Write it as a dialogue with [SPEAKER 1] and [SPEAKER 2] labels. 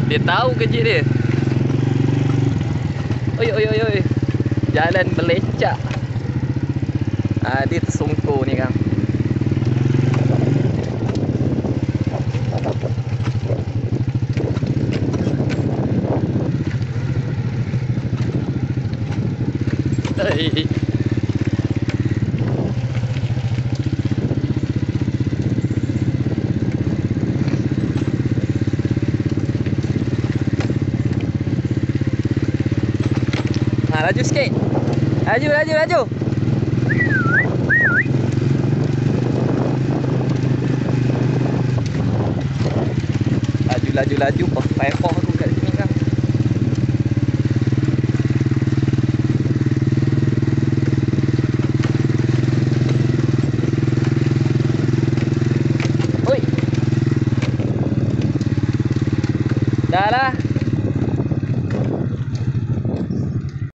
[SPEAKER 1] Dia tahu kecil dia. Oi oi oi oi. Jalan belecak. Dia tersungkur ni kan. Hei. Laju sikit. Laju, laju, laju. Laju, laju, laju. Pepok aku kat sini kan. Oi. Dah lah.